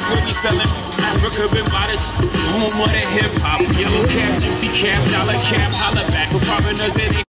where we sellin' Africa been by the home of the hip hop. Yellow cap, gypsy cap, dollar cap, holla back for foreigners.